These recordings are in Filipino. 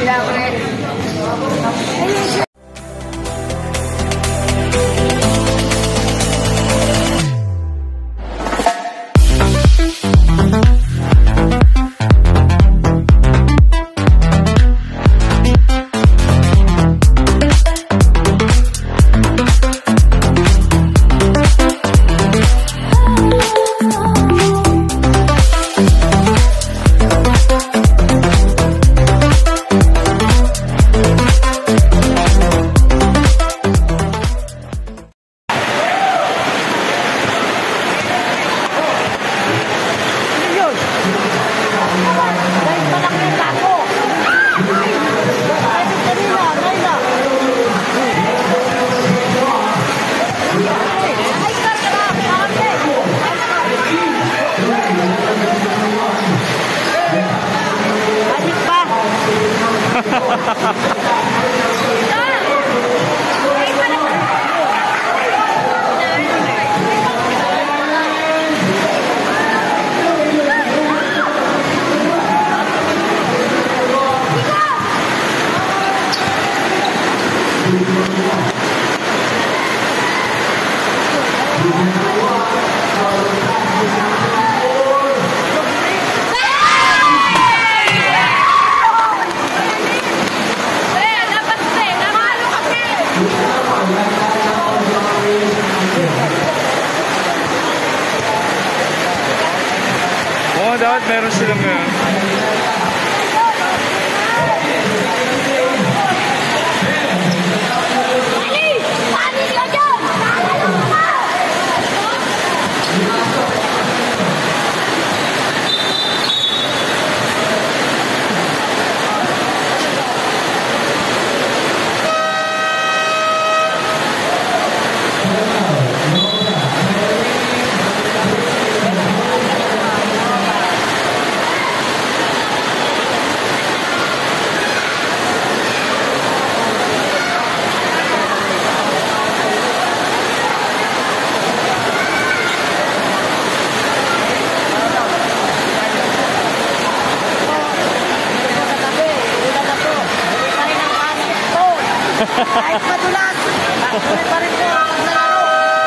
Dapat meron silang ngayon. Kahit madulas, tuloy pa rin po ang nalaro.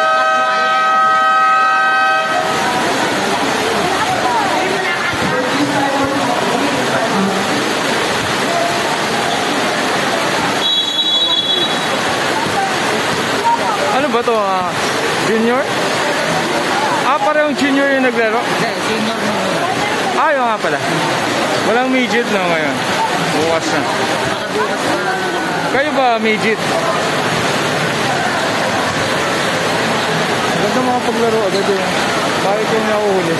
Ano ba to? Junior? Parehong junior yung naglaro? Senior mo. Yun nga pala. Walang midget na ngayon. Bukas na. Nakabukas na. Kayo ba, midget? Ganda mga paglaro agad yun. Bakit yung nakuhuli?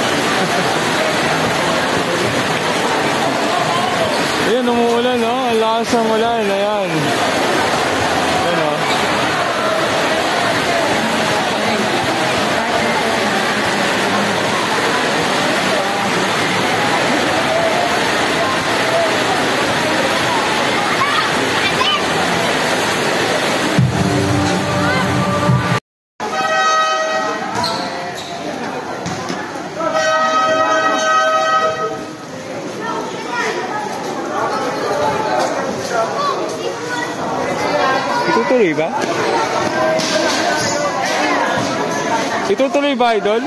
Ayan, umuulan, no? Ang lakas ng ulan. Ayan. Ayan, no? Itutuloy ba? Itutuloy ba, Idol?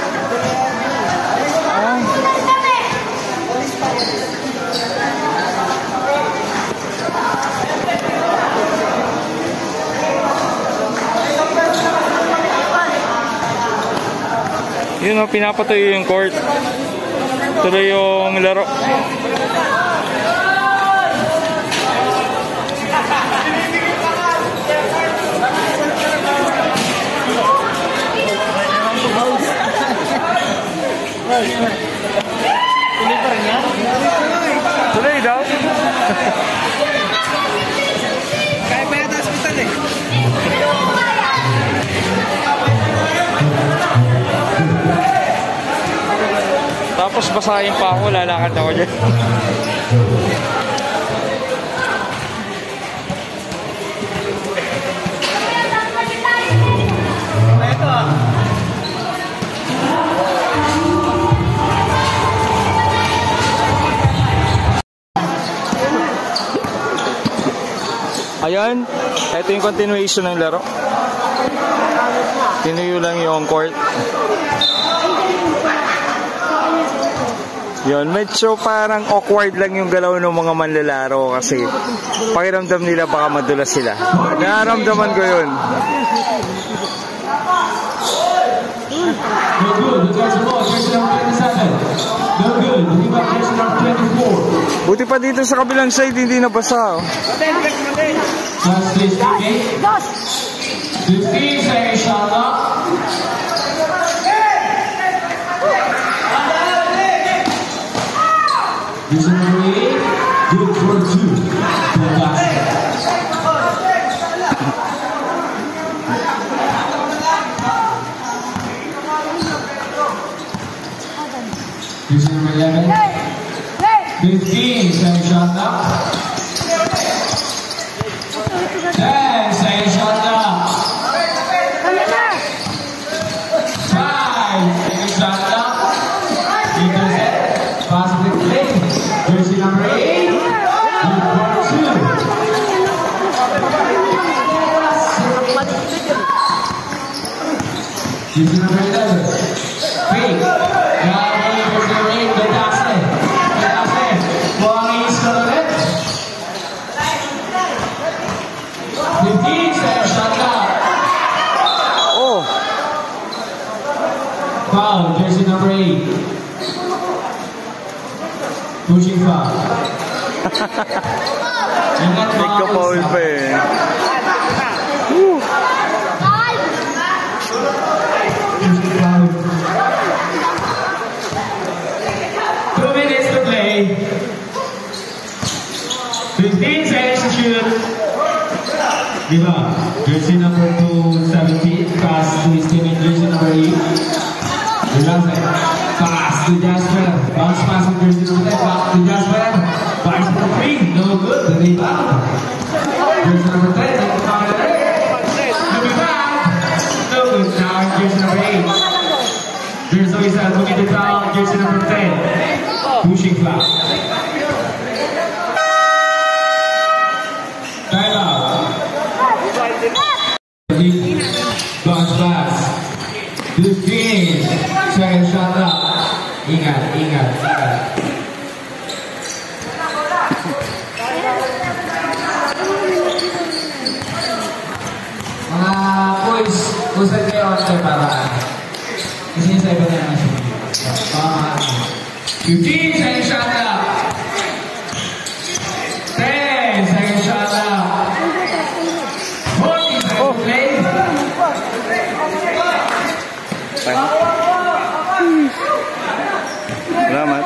Yun o, pinapatuloy yung court. Tuloy yung laro. Tuloy pa rin yan? Tuloy daw. Kaya pa yata hospital eh. Tapos basahin pa ako, lalakad ako dyan. Ayan, ito yung continuation ng laro. Tinuyo lang yung court. Yun, medyo parang awkward lang yung galaw ng mga manlalaro kasi pakiramdam nila baka madulas sila. Nararamdaman ko yun. No good. Look at the ball. Jersey number 27. No good. Looking back, jersey number 24. Buti pa dito sa kabilang side, hindi nabasa. Just this game. 15 seconds shot clock. Jersey number 8. Good for 2. Good basket. Jersey number 11. 15 seconds shot clock. 10 seconds shot clock. 5 seconds shot clock. Intercept. Positive play. Jersey number 8. Good for 2. Jersey number 11. Fake. Foul, jersey number 8. Pushing foul. Nagka-foul pa eh. Pushing foul. 2 minutes to play. 15 seconds to shoot. Diba? Jersey number 217. Pass to his teammate, jersey number 8. Pass to Jasper. Bounce pass to jersey number 10. Back to Jasper. Fires for 3. No good. The rebound. Jersey number 10. Number 5. No good. Now jersey number 8. There's always a committed foul. Jersey number 10. Pushing foul. Time out. Bounce pass. 15 second shot up. Ingat. Mga boys, usad kayo kayo para kasi sa iba na naman siya. 15 second shot up. 10 second shot up. 40 second play. Salamat.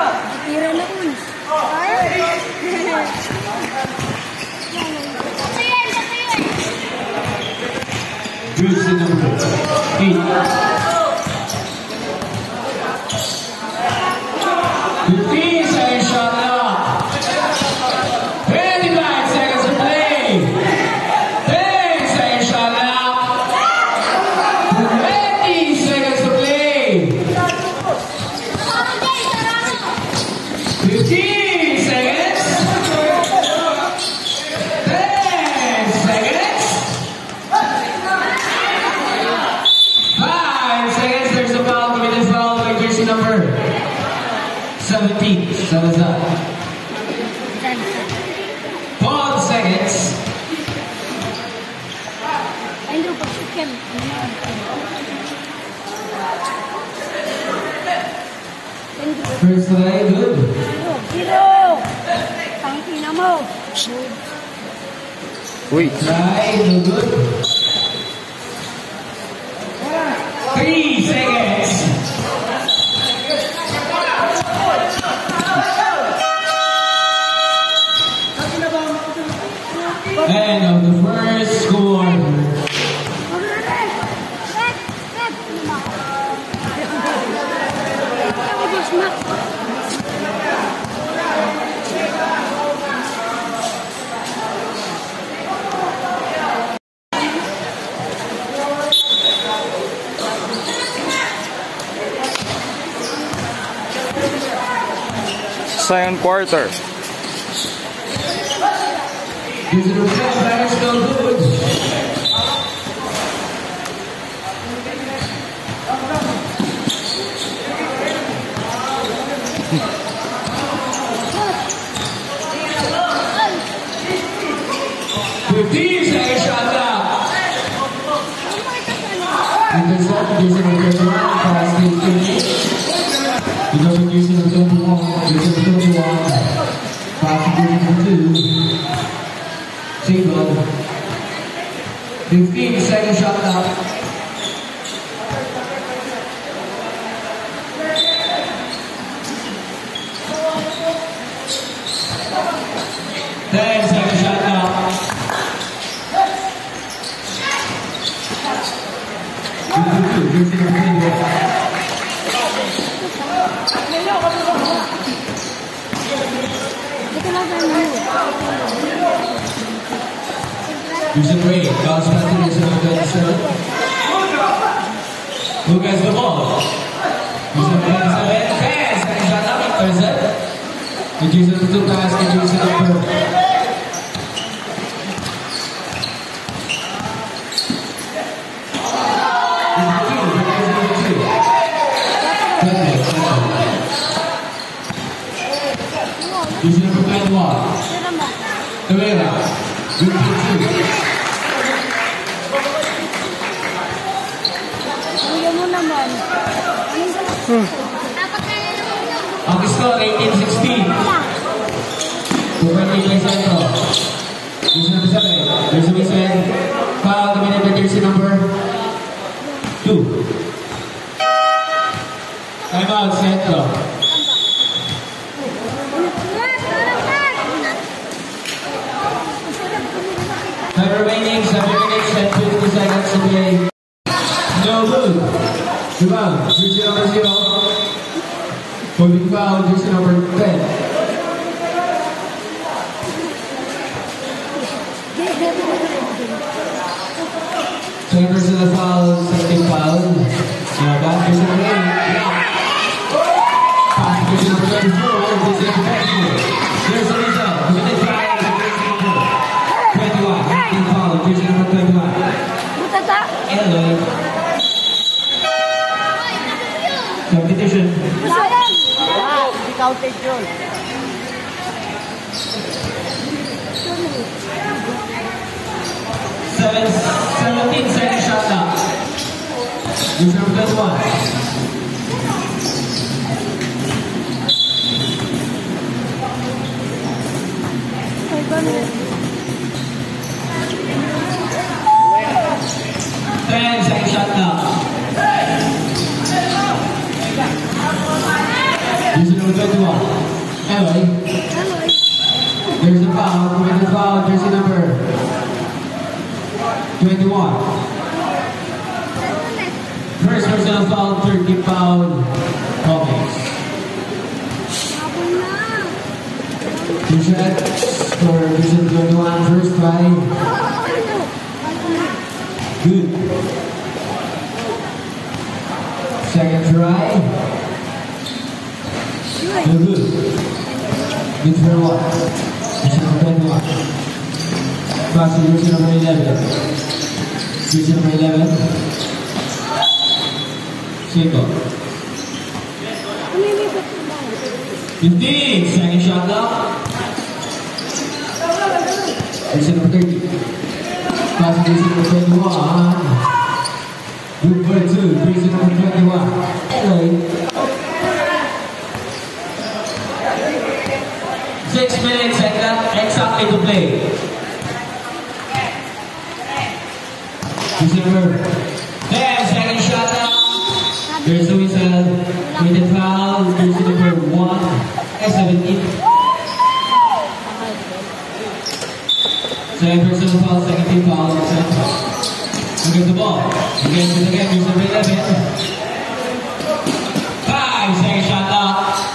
Jersey number 8. 15 seconds shot up. 25 seconds to play. 10 seconds shot up. 20 seconds to play. 15 seconds. 10 seconds. 5 seconds. There's a foul. Committed foul by jersey number 17. Salazar. 12 seconds. First play, good. Uy. Try, no good. 3 seconds. End of the first score. Second quarter. Jersey number 10, Clarence, no good. Second shot now. Intercept, Jersey number 21, pass to Jersey. Because of Jersey number 21, Jersey number 21, pass to Jersey number 2. Single. 15, second shot now. Second shot now. Houston Ray, bounce back to Houston number 27. Who gets the ball? Houston number 27, pass, second shot now, intercept. The Houston number 2 pass to Houston number 21. Cabrera. Good Ang score 18-16. Bukan Miguel Centro. Jersey number 7. Jersey number 7. Foul committed by jersey number 2. Time out, Centro. 7 remaining, 7 minutes and 50 seconds to play. No good. Rebound, jersey number 0. Holding foul, jersey number 10. Second personal foul, second foul. Now back, jersey number 8. Pass to jersey number 24, jersey number 24. There's the result. Committed foul, jersey number 21. Second foul, jersey number 21. Eloy. Competition. Counted yun. 17 second shot now. Jersey number 21. Second shot now. Jersey number 21. Eloy. There's a foul. Committed foul. Jersey number 21. First personal foul. Third team foul. Comics. Two shots for Jersey number 21. First try. Good. Second try. No good. Good for one. Jersey number 21. Pass to jersey number 11. Jersey number 11. Single. 15. Second shot now. Jersey number 30. Pass to jersey number 21. Good for 2. Jersey number 21. Eloy. 6 minutes exactly to play. Jersey number 10, second shot now. There's the whistle. Committed foul. Jersey number 1, 17. Second personal foul, second team foul. Look at the ball. Again, Jersey number 11. 5, second shot now.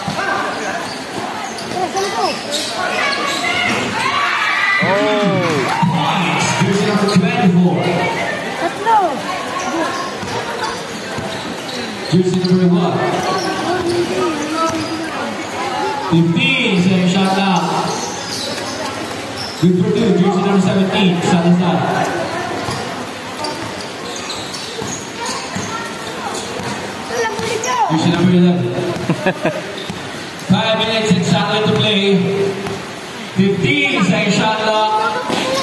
Points. Jersey number 24. Jersey number 1. 15, second shot now. Good for two, jersey number 17, Salazar. Jersey number 11. 5 minutes exactly to play. 15 second shot clock.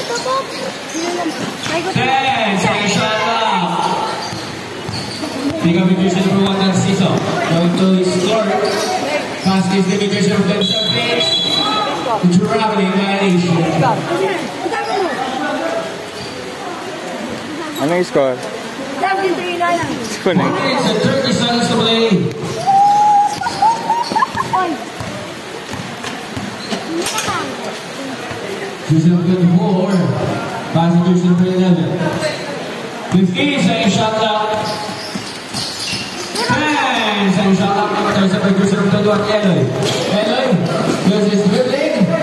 10 second shot clock. Pick up with jersey number 1, Narciso. Going to score. Pass is the jersey number 27. Traveling violation. Ano yung score? Connect. It's a 30 seconds to play. Jersey number 24. Pass to jersey number 11. 15 second shot clock. 10 second shot clock. Jersey number 21, Eloy. Eloy, goes his dribbling.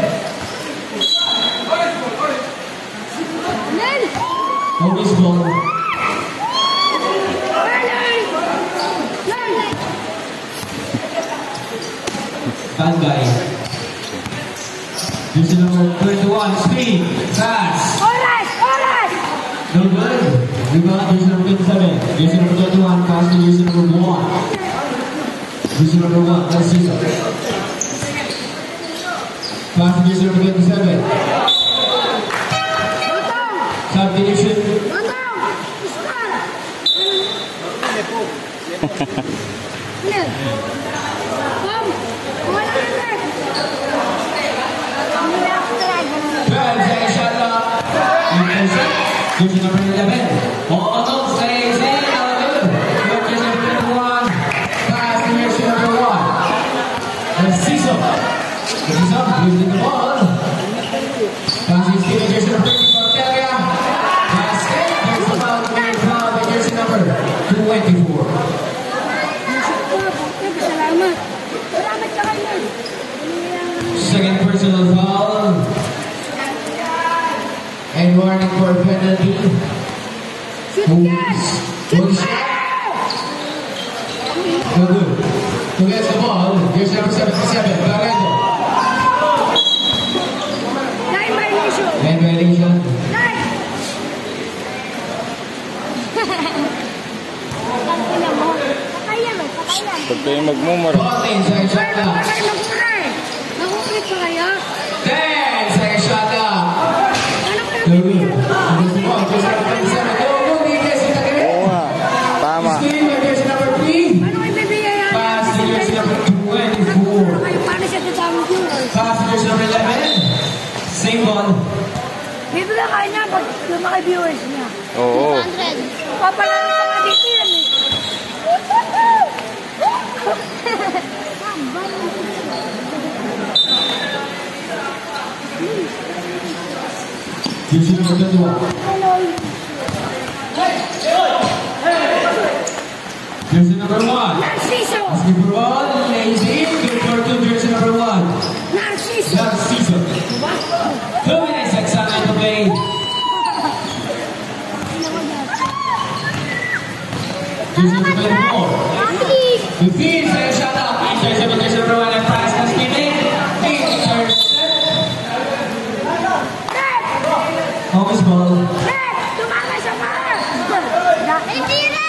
Always ball. Bad guy. Jersey number 21, speed, fast. No good. Rebound, jersey number 27. Jersey number 21, pass to jersey number 1. Jersey number 1, Narciso. Pass to jersey number 27. Substitution. Jersey number 11. All stays in. Jersey number 21. Pass to jersey number 1. Narciso. Narciso losing the ball. Pass is given jersey number 34. Basket. There's a foul. Foul by jersey number 24. Second personal foul. And warning for penalty. Who's no good. Who gets the ball? Here's number 77, Barreto. Line violation. Pag kayo magmumura. 14 second shot clock. 10 second shot clock. No good. Here's the ball. Here's number 27. No good. Oo nga. Tama. Screen by jersey number 3. Pass to jersey number 24. Pass to jersey number 11. Same ball. Bibigyan ka niya pag lumaki viewers niya. Oo. 100. Papalala ka nga dito yan eh. Jersey number 21. Jersey number 1. Narciso! Asking for ball. Lazy. Good for two. Jersey number 1. Narciso! Narciso. 2 minutes exactly to play. Jersey number 24. 15 seconds shot up. Jersey number 1 and pass to Steven. Always ball. Tumama siya pa! Hindi na!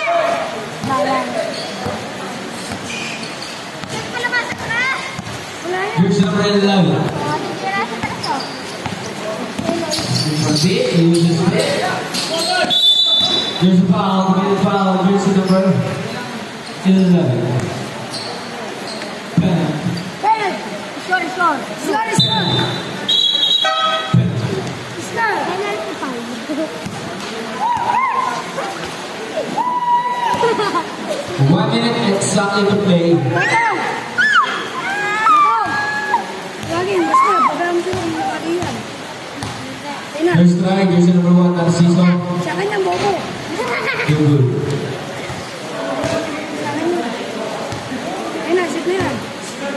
Jersey number 11. There's a foul, jersey number 11. Penalty! Score! One minute exactly to play. First try, jersey number 1, Narciso. Sa kanya, bobo. Good. Ayun na, sit na yan.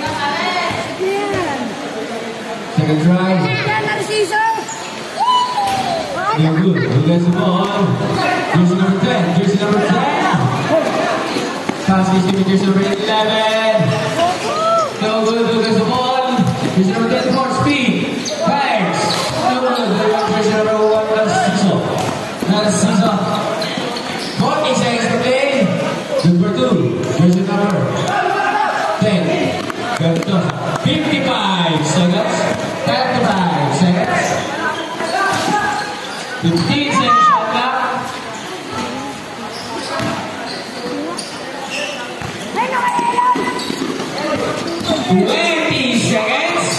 Second try. Yan, Narciso! No good. Who gets the ball? Jersey number 10. Jersey number 10. Pass is given jersey number 11. No good. Who gets the ball? Jersey number 24. Speed. Fires. No good. 15 seconds shot clock. 20 seconds.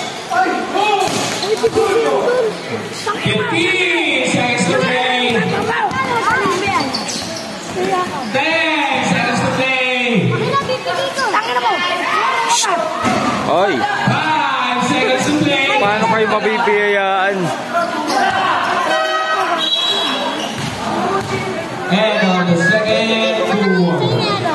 15 seconds to play. 10 seconds to play. Oy, 5 seconds to play. paano kayo mapipiyayaan? And on the second quarter.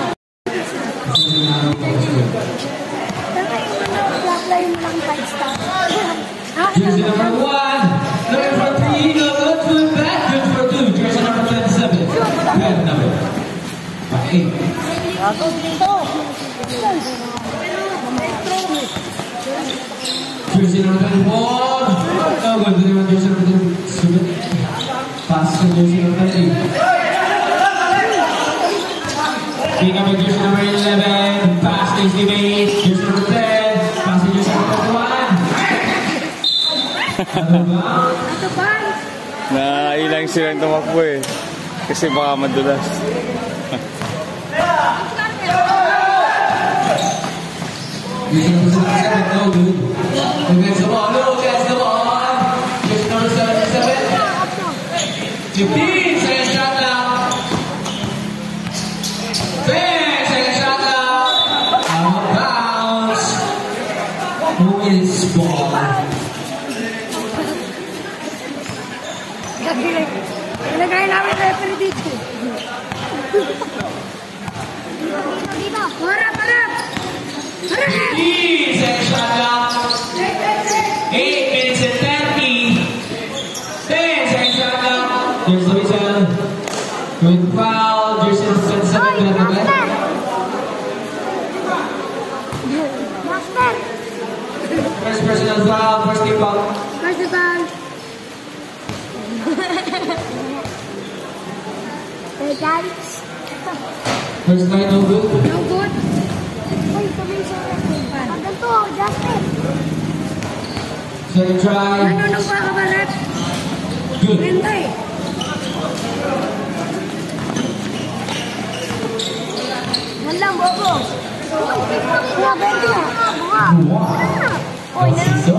Jersey number 1, number 3, no good to the back, good for 2. Jersey number 27, bad number 8. Jersey number 24, no good to the jersey number 27. Pass to jersey number 30. Pick up jersey number 11, pass to jersey 8, jersey number 10, pass to jersey number 21. Nailang silang tumakbo eh. Kasi baka madulas. Jersey number 7, no good. Against the ball, no, against the ball. Jersey number 77. 15 seconds shot clock. 10 seconds shot clock. Out of bounds. Who is ball? Ilagay namin referee dito. Harap, harap! 15 seconds shot clock. 8 minutes and 30. 10 seconds shot clock. There's the whistle. With foul, Jersey number 27. Master! First personal foul, first team foul. First ball. Hey guys. First try, no good. No good. Uy, sabi sa ang ganito, Justin. Second try. Ano pa ka ba, Rep? Good. Rentay. Yan lang, bobo. Mga bento. Uy, So,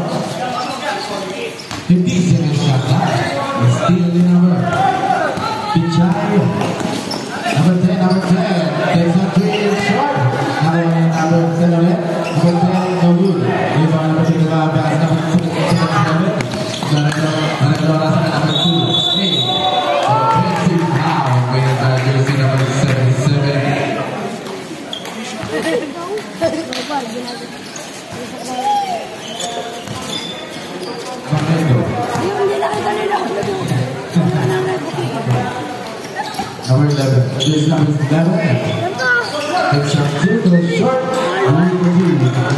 15 seconds shot clock. Still the number. Pichai. Number 10, number 10. Takes a 3 shot. Number 7, number 10, no good. Rebound number 3, pass number 7. Number 2. Hey. Offensive foul with jersey number 77. Number 11. This number 11. Takes a 2 to the short. Number 2.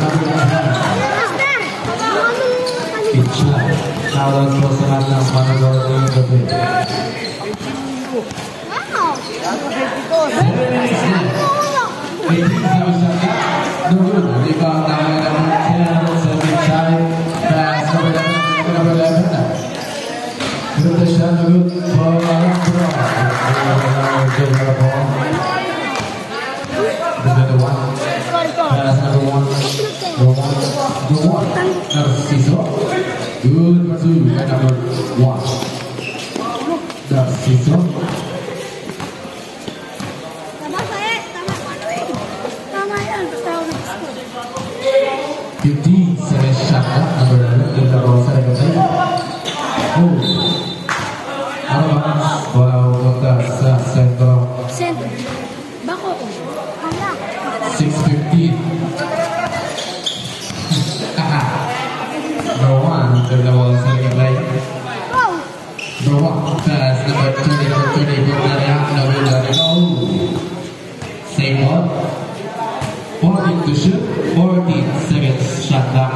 Pichai. Now that's supposed to have that one of our games of it. 7 minutes left. 18 seconds shot. No good. Rebound number 10. So Pichai. Pass number 11. Good the shot. No good. For number 1. Pass number 1. Number 1. Number 6. Good for 2. And number 1. That's 6. Tama ba eh? Tama ano eh? Tama yan. Basta ako nag-score. 15 seconds shot number 11. Yung laro sa second. Oh. Wala punta sa sentro. Center. Bako ko. Hala. 6:15. Number 1. Yung laro sa second. Wow. Number 1. Pass number 24. Same ball. 14 to shoot. 14 seconds shot clock.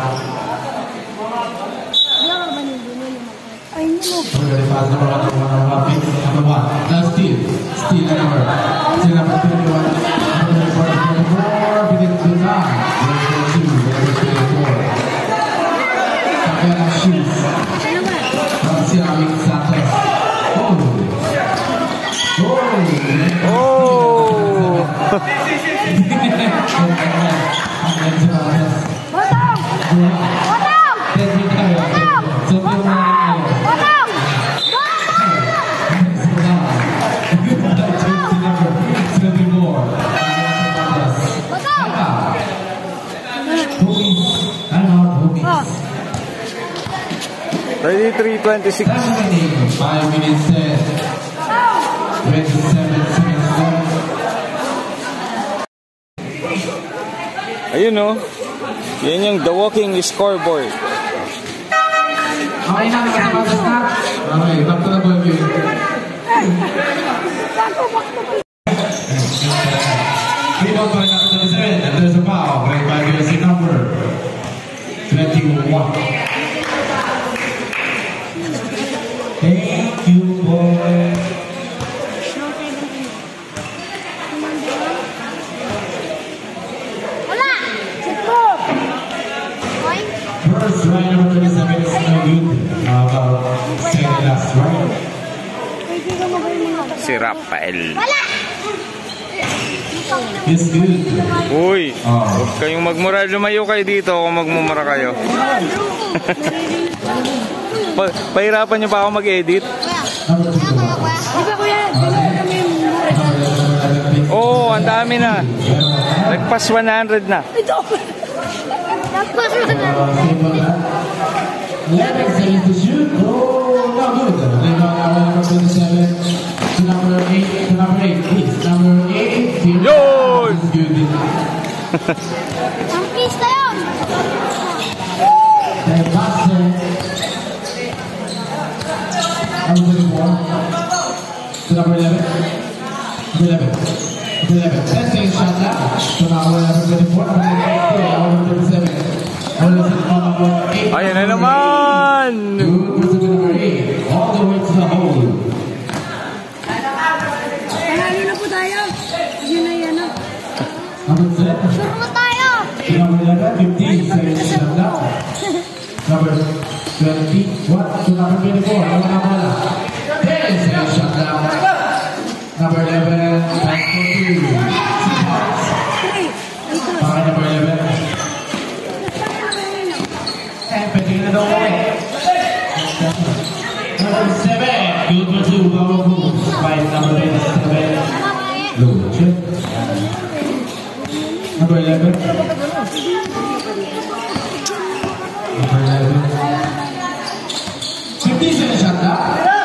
Ay, hindi mo. Number 5, number 1, number 1. Now steal number 21. Number 44, begin to time. Number 2, number 24. Takera shoots. Ano ba? From Ceramic Santos. 33-26. 5 minutes set. 27 seconds left. Ayun o. Yan yung The Walking Scoreboard. Okay na, nakapagpas na. Okay, back to the ball game. Rebound by number 27, and there's a foul by jersey number 21. Thank you, boy. Wala! Sito! Point? First right number 27 is no good. About second last right. Pwede ka magaling mga Si Rafael. Wala! It's good. Uy, Oh. huwag kayong magmura. Lumayo kayo dito kung magmumura kayo. Pahirapan niyo pa ako mag-edit. Number 21. Di ba kuya? Dalawa kami yung mura dyan. Oo, ang dami na. Nagpas 100 na. Ito! Tapos mo na. Simple that. 11 seconds to shoot. Oh, no good. Rebound number 27 to number 8. To number 8, please. Number 8. Yun! It's good. Ang please na yun! Then pass it. Number 24 to number 11. Number 11. Number 11. 10 seconds shot now. To number 24. Number 37. Number 8. Ayan na naman! Good versus number 8. All the way to the hole. Panalo na po tayo. Yun na yan na. Number 7. Sure na tayo! Number 11, 15 seconds shot now. Number 21 to number 24. Number 10 seconds shot now. Number 11, back to 2. 6 points. Hey! Ito. Para number 11. And pwede na daw kami. Number 7, good for 2. Power moves by number 27. Low chip. Number 11. Number 11. 15 seconds shot now.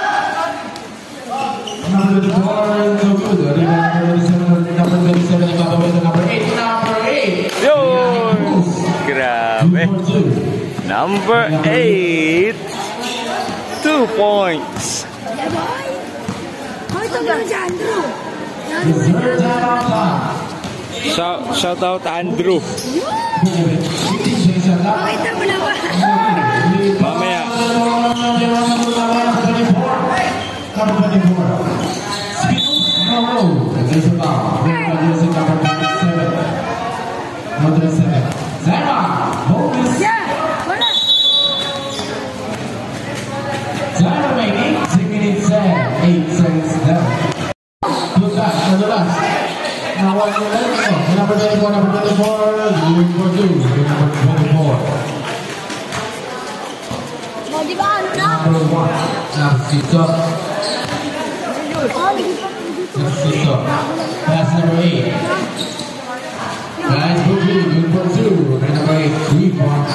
Number 24, no good. Number 27, ikaw the way to number 8. Number 8. Yun! Grabe. 2 for 2. Number 8. 2 points. Yeah, boy! Oh, ito gano'n si Andrew. It's third time on time. Shout out Andrew. 15 seconds shot now. Pakita mo na ba? Mamaya. Number 24. Spins no low. And there's a foul. There's number 27. Number 27. Zema. Bonus. Yeah! Wala! Zema remaining. 6 minutes and 8 seconds left. Good back. Number last. Now what you're letting go. Number 24. Number 24. Moving for 2. Number 24. O, di ba ano na? Number 1. Now sits up. Oh, Sits up. Pass number 8. Nice movie. Good for 2. And number 8. 3 points.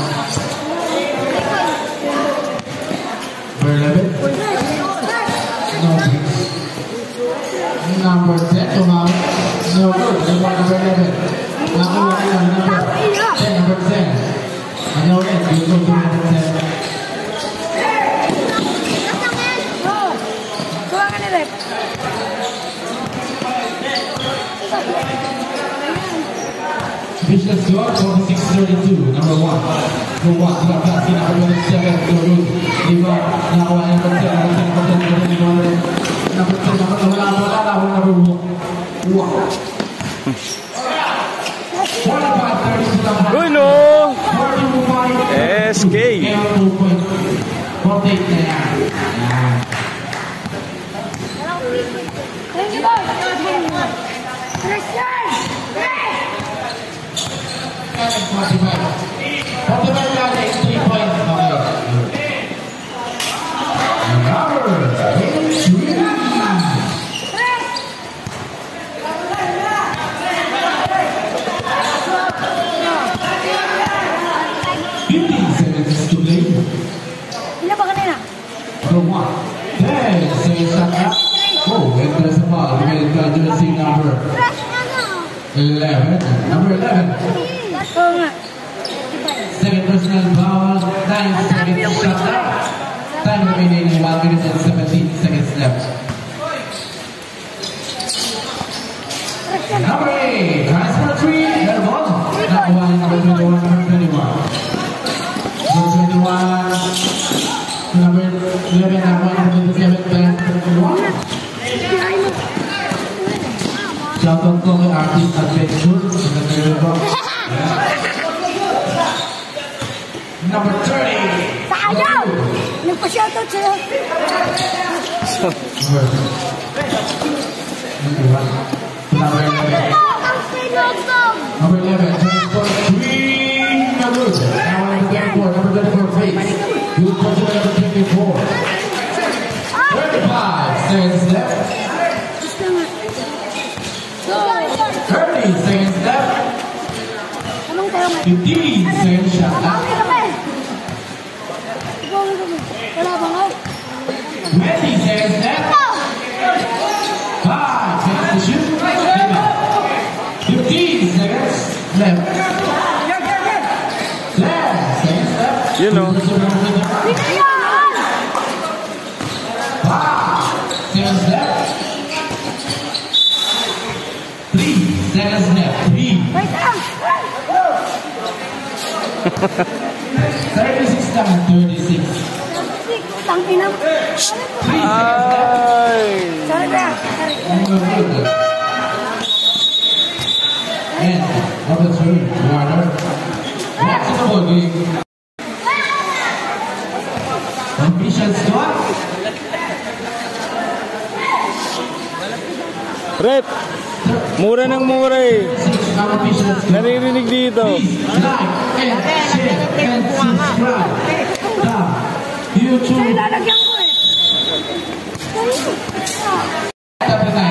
Number 11. No picks. Number 10. Tumawag. No good. Number 11. Number 10. Number 10. Ano ulit? Good for 2. Number 10. Kuha ka ni Rep. Vicious score, 46-32, number 1. Number 1, to the pass, number 27, to Ruth. Diba, nakakuha number 10, number 10, number 1. 45-30 to the pass. Uy, no! 45-30. SK. Rotate na yan. Yan. Thank you, boy! Christian! 45. 45 lang, 3 points. Okay. Number 3. 15 seconds to play. Ilan ba kanina? number 1. Then, second shot up. Oh, and there's a foul. Committed by jersey number 11. Number 11. Second personal foul. 9 seconds shot up. Time remaining 1 minute and 17 seconds left. Number 8, transfer 3, air ball. Number 1, number 21, number 21. Number 21, number 11, number 27, number 21. Shout out to the artist adventure. Number 30. Sayang! Nagpa-shoutout sila. Number 11. Number 11, transport 3, no good. Now number 24, face. Good question, number 24. 35 seconds left. 30 seconds left. 15 seconds shot left. Wala ba nga? 20 seconds left. 5 seconds to shoot. 15 seconds left. 10 seconds left. You know. 5 seconds left. 3 seconds left. 3. Wait lang! 36 times 36. Tangina mo. 3 seconds left. Ay! Sorry ba? And number 2, Warner. Watch the ball game. Official score. Rep! Mura ng mura eh. Official score. Naririnig dito. Please like and share and subscribe. YouTube. Lalagyan ko eh. Number 9.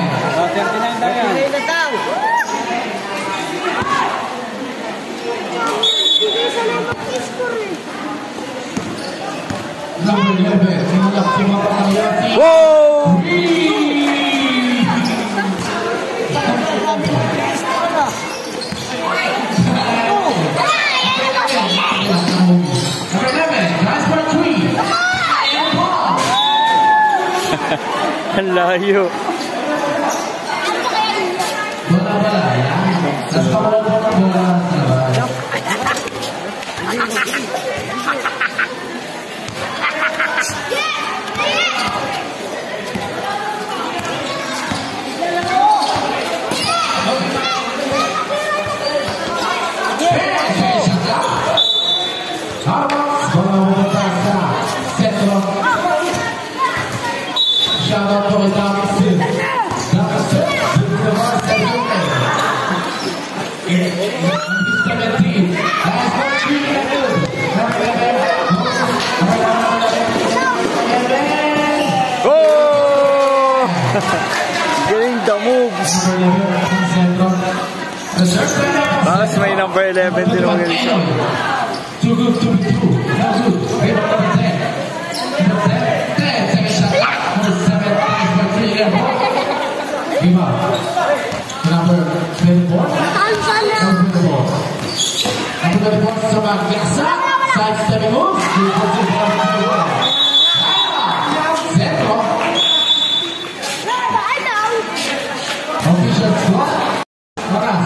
Number 11. Sinulap si Mapangayati. Wow! Number 11. Transfer 3. Ang layo. Bola-bola yan. Tapos bola-bola sa labas. Shout out to Dominic Sim. Dominic Sim. The first 17. Last one, 3 and good. Number 11. Go! Galing the moves. Bakit may number 11 din ang galing siya. Too good, too good. No good. Number 10. Number 10. 10. Second shot. Number 7. Number 3. Give up. Number 24. Number 24. Number 24 sa Magasa. Side stepping moves. Zero. Official score. Makas.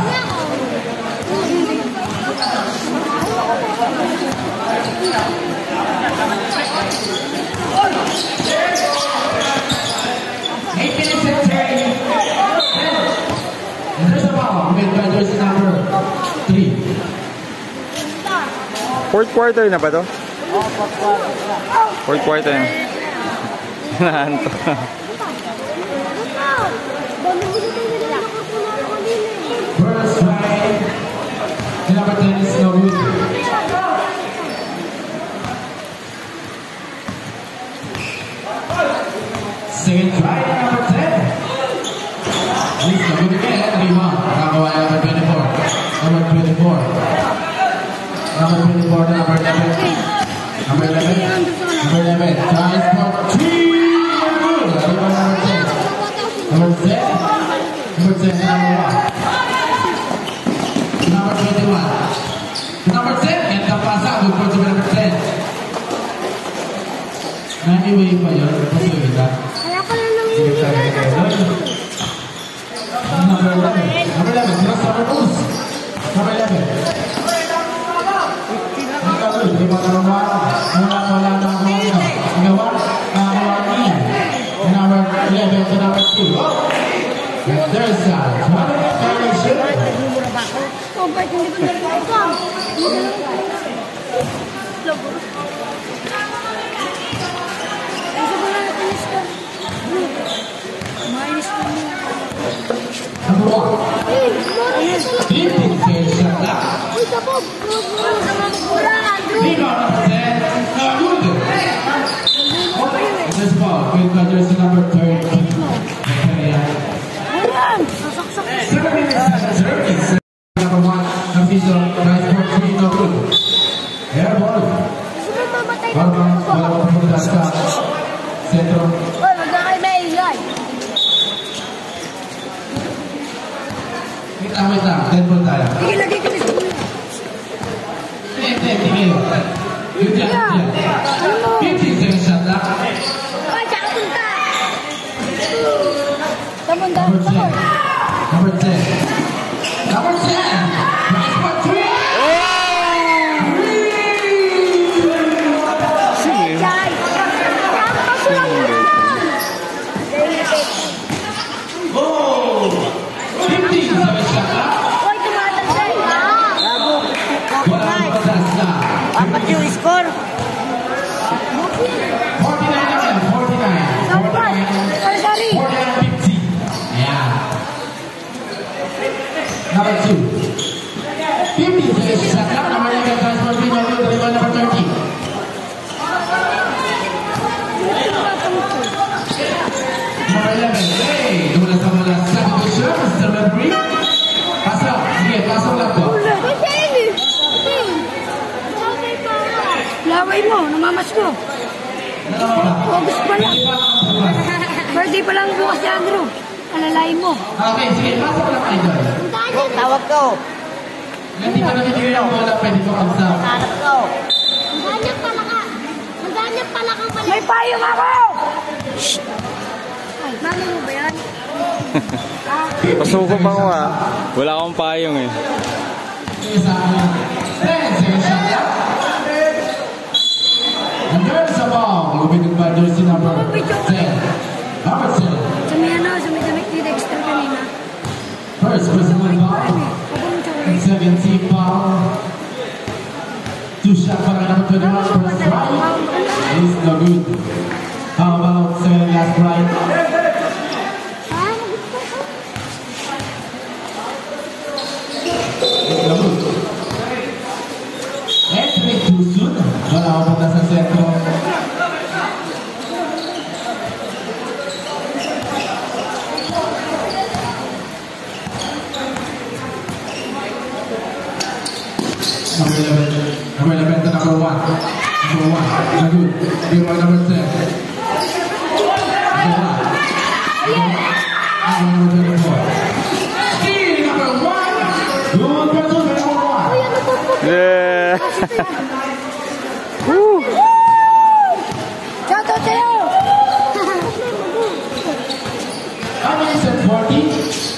Fourth quarter na ba to? Fourth quarter na. Nahanto. First right. Number 10 is no good. Second try, number 10. He's no good again. Rebound. Nakawa number 24. Number 24. Number 24 to number 11. Number 11. Number 11. Tries for 3. possibilità. Kaya pala nang Sige tayo kayo doon. Number 11. Number 11. Crossover moves. Number 11. Ikaw doon. Di ba naman? Wala na ako. Ikaw ni. And number 11 to number 2. And there's a 20 variation. Oh, ba't hindi ko nagkakita? Isa ba na natin score? Minus ko niya. Number 1. Deep shot na. Uy, tapos! Sa mga magkulang, Andrew! Rebound number 10. Good. This ball played by jersey number 30. Ayan! Sasaksak! 7 minutes and 30 seconds. Number 1, official, nice for 3, no good. Air ball. Gusto mo mamatay ka Barbang, wala pa pumunta sa sentro. Uy, wag na kayo maingay! Wait lang, 10 ball tayo. Sige, lagay ka na sa mula. Tingin. Good job, Ano mo? 15 seconds shot na. Ay, tsaka punta! Tamon, Number 10. tamon! Number 10. Number 10. Nice for 3. Hey, guys! Tapos lang yan! Oh! 15 seconds shot na. Uy, tumatalsay! Wala pa patas na. Apat yung score! 49 naman, 49. Sorry! 49-50. Ayan. Number 2. 50 seconds shot na. Number 11, transfer free, no good. Rebound number 30. Number 11. Hey! Dula sa mga substitution, Mr. Referee. Pasok. Sige, pasok lang po. Laway mo, namamas mo. August pa lang. Birthday pa lang bukas si Andrew. Alalain mo. Okay, sige, pasok lang kayo doon. Tawag ko. Hindi pa nabibigay ang bola, pwede ko kamsam. Tawag ko. Maghanap pala ka. Maghanap pala kang pala. May payong ako! Shhh! Ay, mami mo ba yan? Pasuko pa ko ha. Wala akong payong eh. Sige sa akin. 10 seconds shot na. And there's the ball. Moving by jersey number 10. Number 10. Sa may ano, sa may damit ni Dexter kanina. First personal foul. Abang And chocolate. second team foul. 2 shot para number 21. First right. Is no good. How about second last right? Ah, Is no good. Entry too soon. Wala ako punta sa sentro. Number 11. Number 11 to number 1. Number 1. No good. Give by number 10. Number 1. Number 24. Steal number 1. Good pursuit by number 1. Yeah. Woo. Shoutout sa'yo! How many is it? 40?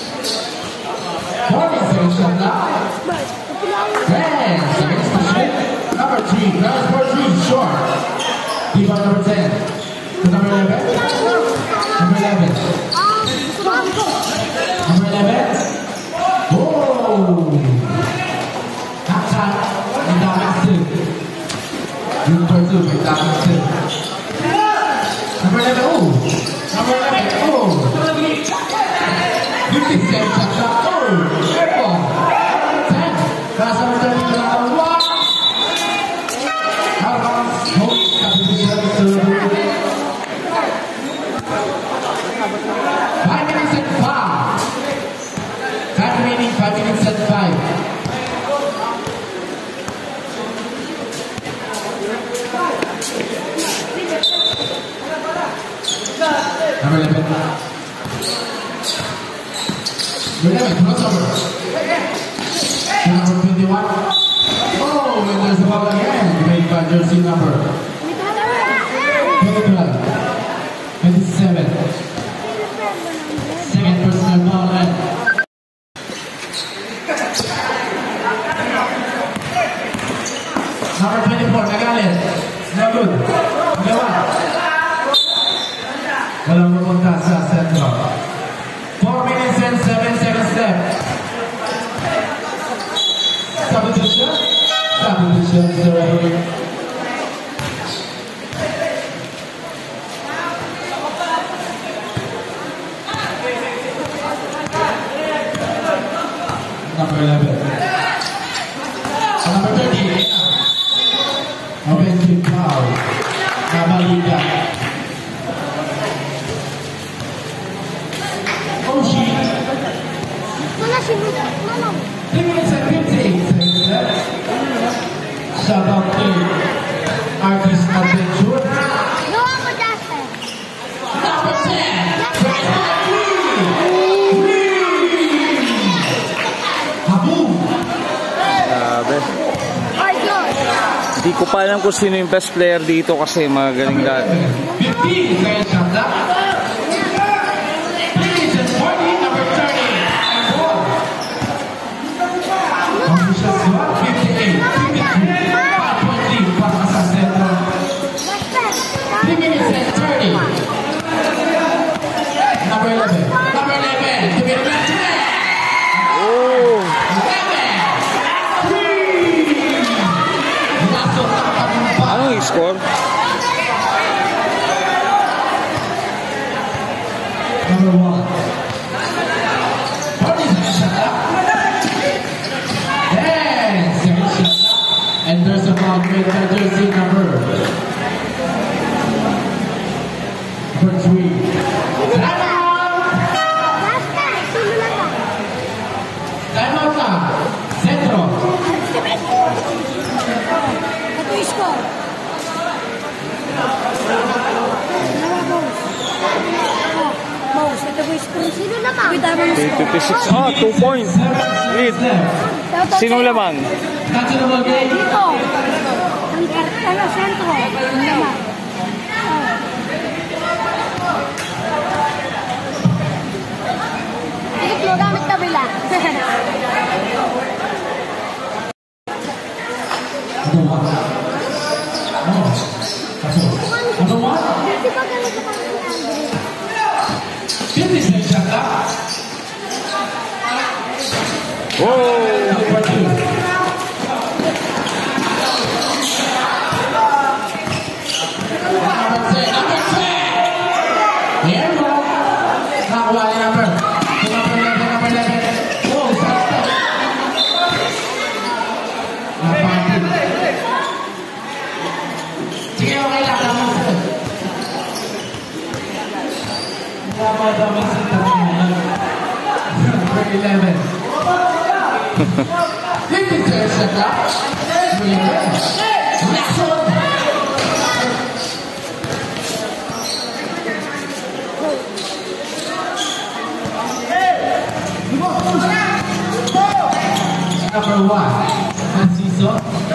40 seconds shot now. 10 seconds to shoot. Number 3. That's for 3. Short. Give by number 10. To number 11. Number 11. Number 11. Oh! Attack. And Damascus. Good pursuit by Damascus. Number 11. Oh! Number 11. Oh! 50 seconds shot. Oh! Airborne. 10. That's number 30 to number 1. How about smoke? Substitution to 5 minutes and 5. Time remaining 5 minutes and 5. Number 11. Number 11, crossover. To number 21. Oh, and there's a ball again. Made by jersey number 22. Walang pupunta sa sentro. 4 minutes and 7 seconds left. Substitution. Substitution is the referee. Number 11. Number 38. Offensive foul. Nabalita. Oshi. Wala si Mama. 3 minutes and 58 seconds left. Shout out to Artist Adventure. No, ako Justin. Number 10. Grabe. Ay, God. Hindi ko pa alam kung sino yung best player dito kasi magaling lahat. 15 kaya Shanda. 3 minutes and 40, number 30 and 4. Ang siya sa 58, 53, 5.3 para sa sentro. 3 minutes and 30. Number 11. Number 11. To be the best. Oh! 11. 3. Anong score? Number 1. 40 seconds shot. Yes, second shot. And there's a foul made by jersey number 3. Time out! Justin, sino lang ka? Time out na. Centro. Ito yung score. Boss, ito po yung score. Sino naman? 56. Ah, 2 points. Lead. Sinong lamang? National game. Dito. Ang sentro. Ang naman. Ito, gamit kabila. Number 1. Di ba ganito pa rin Andre? 50 seconds shot. Oh! Number 2. Number 10. Number 10. Here we go. Nakakuha ni number. Number 11. Number 11. Oh, stop. Napatid. Sige, okay lang. Tama si Number 11. 50 seconds shot. Next one. Number 1. Narciso.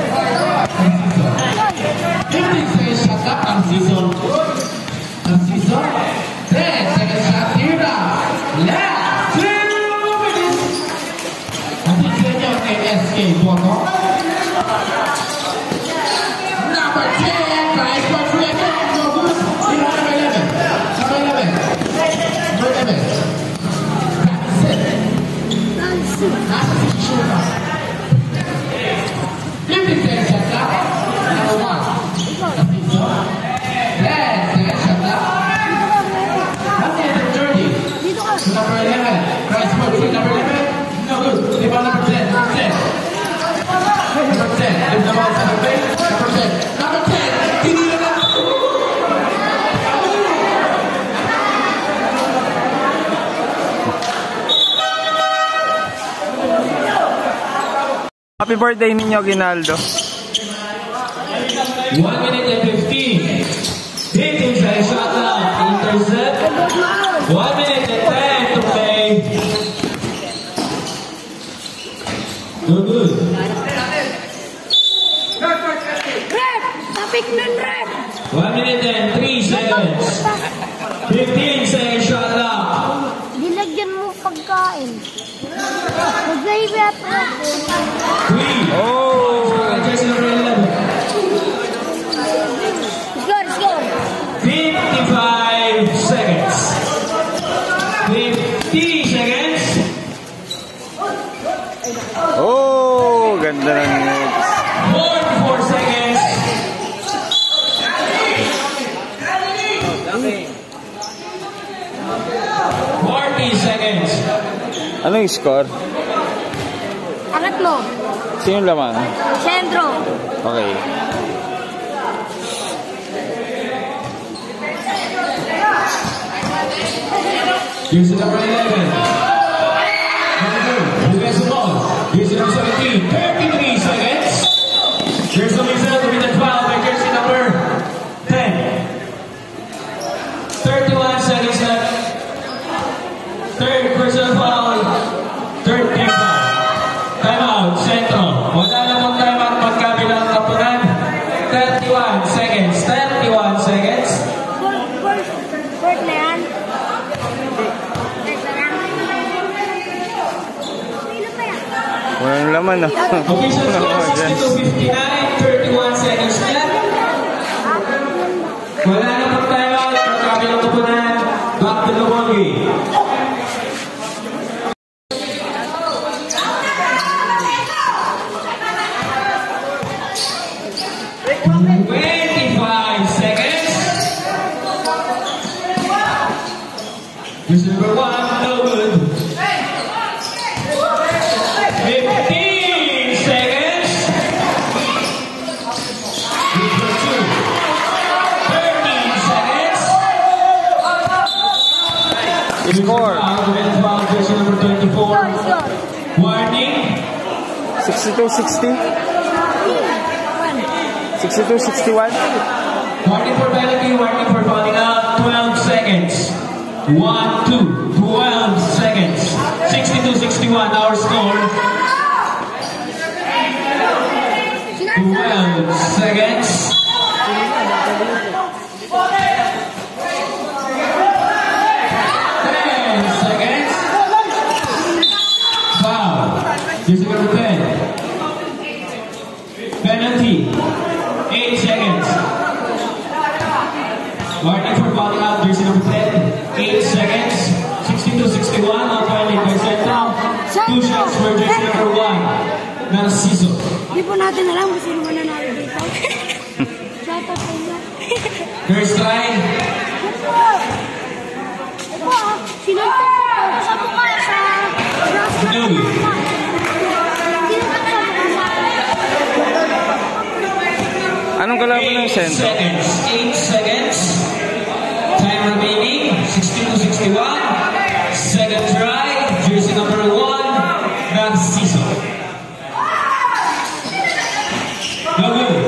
50 seconds shot. Narciso. Narciso. 10 seconds shot. Here now. Left. 2 minutes. Nanti sa'yo kay SK Boto. Number 10. Price for 3 again. No good. Number 11. Number 11. Number 11. That's it. That's it. Shooter. 50 seconds shot. Number 1. Narciso. 10 seconds shot. Number 11, price for 3, number 11, no good. Diba number 10, number 10. Number 10, lift the ball sa number 10, number 10. Number 10, tinira na. Happy birthday ninyo, Ginaldo. 1 minute and 15. 15 seconds shot out, intercept. 1 minute and 10 to play. No good. Rep! Tapik nun, Rep! 1 minute and 3 seconds. 15 seconds shot out. Dilagyan mo pagkain. Mag-gave up, Rep. 3. Oh! Jersey number 11. Score, score. 55 seconds. 50 seconds. Oh, ganda ng next. 44 seconds. 40 seconds. Ano yung score? Angat mo. Sino lamang? Sentro. Okay. Here's the number 11. Who gets the ball? Here's the number 17. 33 seconds. Here's the result with the 12 by jersey number 10. 31 seconds left. Third personal foul. Third team foul. Timeout. Centro. Wala na pong timeout magkabilang kapunan. 31 seconds. 31 seconds. Fourth na yan. Walang laman, no? Official score 62-59, 31 seconds left. Wala na pang timeout, magkabilang kapunan, back to the ball game. Here's number 1, no good. 15 seconds. Number 2, 13 seconds. Score. Number 24. Warning. 62-60? 62-61? Warning for penalty, warning for fouling out. 12 seconds. 1, 2, 12 seconds. 62-61, our score. 12 seconds. 10 seconds. Foul. Here's number 10. Penalty. 8 seconds. Warning for fouling out. Here's number 10. 8 seconds. 62-61. All violate by Central. 2 shots for jersey number 1. Narciso. Hindi po natin alam kung sino mananalo dito. Shout out sa inyo. First try. Ito sinuntok ko sa mukha sa Louie. Anong kalaban ng 8 Centro? seconds. 8 seconds. Time remaining. 62-61. Second try. Jersey number 1. Narciso. No good.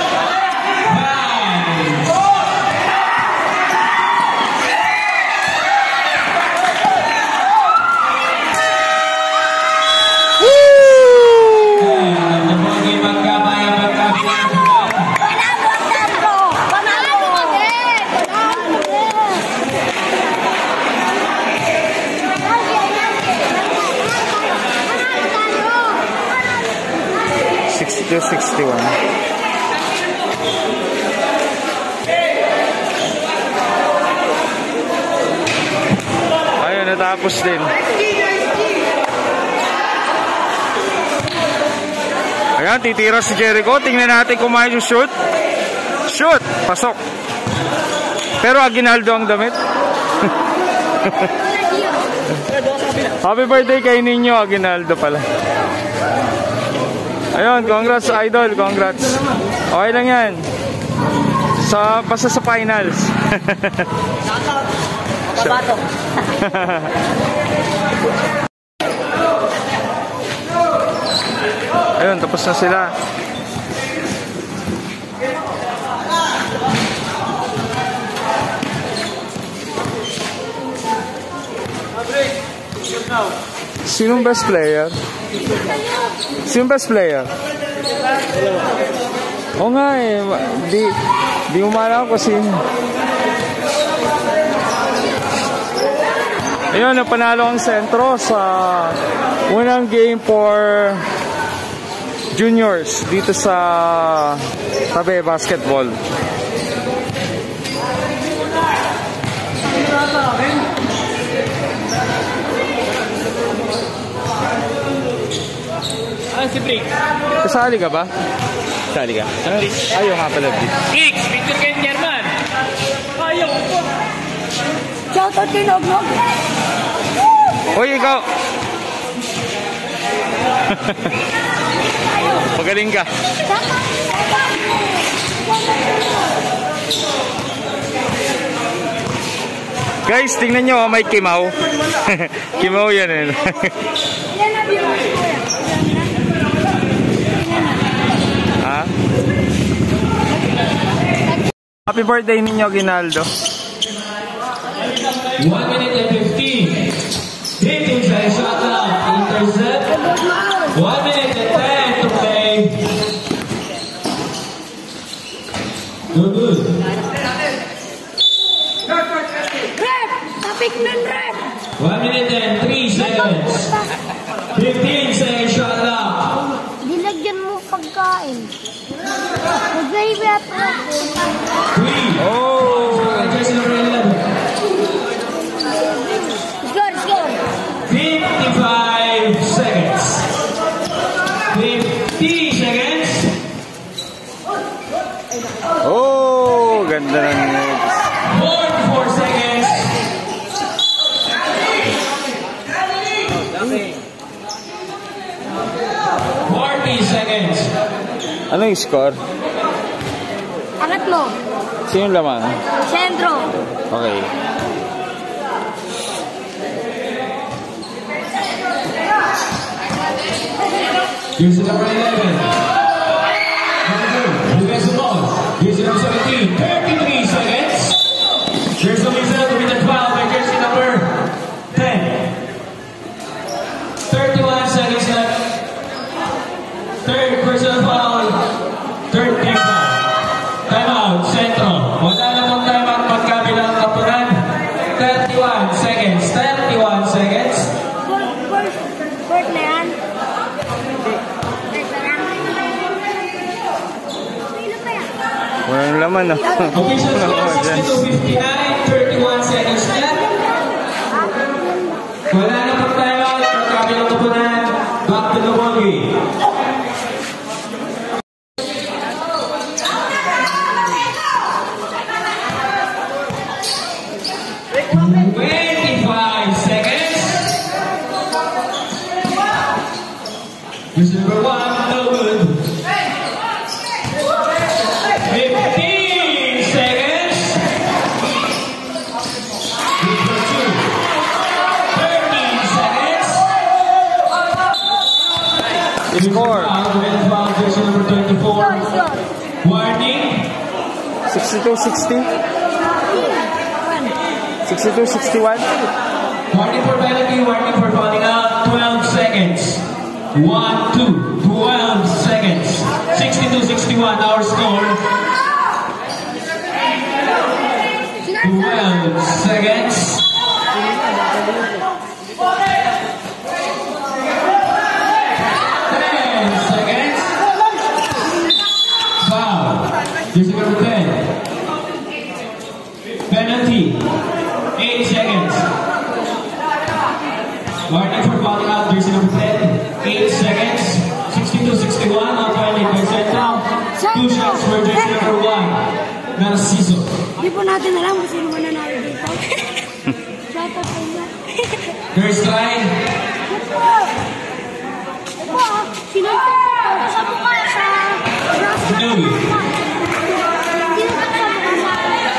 5. And the ball game magkabaya magkabilang. Panalo ang Sentro! Panalo kami! Panalo kami! 62-61. Ayun, natapos din. Ayan, titira si Jericho. Tingnan natin kung may shoot. Shoot! Pasok. Pero Aguinaldo ang damit. Happy birthday kay Ninyo, Aguinaldo pala. Ayun, congrats idol, congrats. Okay lang yan. Basta sa finals. Kabato. Ayun, tapos na sila. Sinong best player? Sinong best player? Oo nga eh. Di umala ko kasi. Ayun, napanalo ang Centro sa unang game for juniors dito sa Tabe Basketball. si Briggs. Kasali ka ba? Kasali ka? Ayaw nga pala, Briggs. Briggs, Victor kay German. Ayaw ko. Shout out kay Nog-Nog. Hoy, ikaw! Pagaling ka. Guys, tingnan nyo, may kimaw. Kimaw yan eh. Ha? Happy birthday ninyo, Ginaldo. 1 minute and 15. Hitting sa shot clock. Intercept. 1 minute and 10 to play. Good. Rep! Tapik nun, Rep! 1 minute and 3 seconds. 15 seconds shot clock. Dilagyan mo pagkain. Mag-baby at 3. Oh! Jersey number 11. Score! 55 seconds. 50 seconds. Oh! Ganda ng next. 44 seconds. 40 seconds. Ano yung score? Angat mo. Sino yung laman? Sentro. Okay. Jersey number 11. Defense of ball. Jersey number 17. 33 seconds. Jersey number 7 with the 12 by jersey number 10. 31 seconds left. Third personal foul. Third team foul. Timeout. Centro. Wala na pong timeout magkabilang kapunan. 31 seconds. 31 seconds. Fourth na yan. Walang laman, no? Official score 62-59, 31 seconds left. Wala na pang timeout, magkabilang kapunan, back to the ball game. Here's number 1, no good. 15 seconds. Number 2, 13 seconds. Score. Jersey number 24. Warning. 62-60? 62-61? Warning for penalty, warning for fouling out. 12 seconds. 1, 2, 12 seconds. 62-61, our score. 12 seconds. 10 seconds. Foul. Jersey number 10. Penalty. 8 seconds. Warning for fouling out. Jersey number 10. 8 seconds. 62-61. Now finally by Central. 2 shots for jersey number 1. Narciso. Di po natin alam kung sino mananalo dito. Shout out sa inyo. First try. Ito ah, sinuntok ko sa mukha sa grass na Joey. sinuntok sa mukha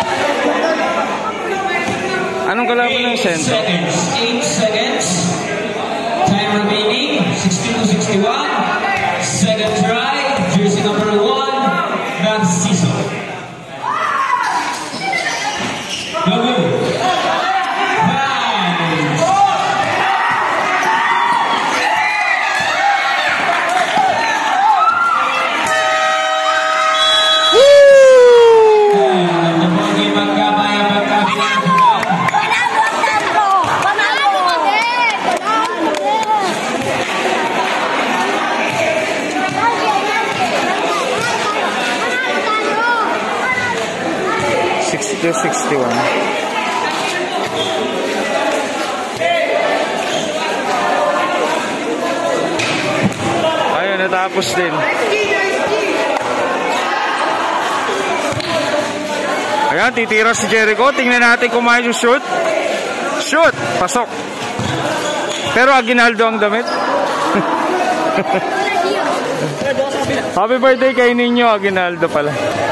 sa Anong kalaban ng 8 sentro? seconds. 8 seconds. Time remaining. 62-61. Second try. Jersey number 1. Narciso. No good. Nice. And the ball game magkabaya pagkabilang. Panalo ang sentro! Panalo kami! Panalo kami! 62-61. Ayun, ito natapos din. Ayan, titira si Jericho. Tingnan natin kung may shoot. Shoot! Pasok. Pero Aguinaldo ang damit. Happy birthday kay Ninyo Aguinaldo pala.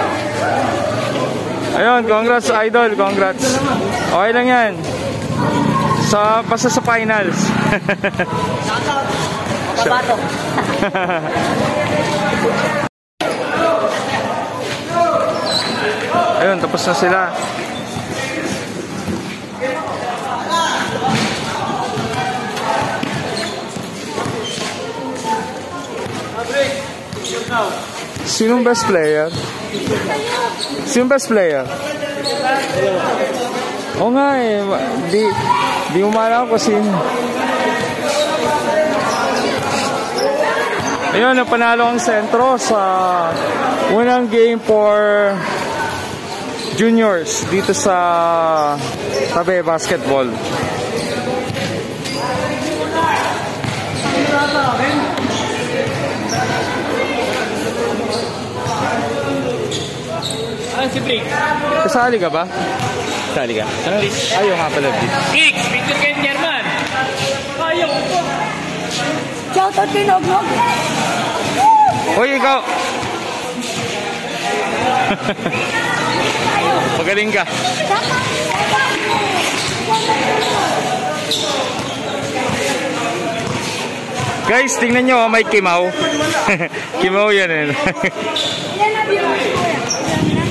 Ayun, congrats idol, congrats. Okay lang yan. Pasa sa finals. Kabato. Ayun, tapos na sila. Sinong best player? Sinong best player? Oo nga eh. Di umala ko sino. Ayun, napanalo ang sentro sa unang game for juniors dito sa Tabe Basketball. Kasali ka ba? Kasali ka? Ayaw nga pala dito. Kicks! Picture kayo ni German! Ayaw po! Shout out kay Nognog! Hoy, ikaw! Magaling ka. Guys, tingnan nyo, may kimaw. Kimaw yan eh.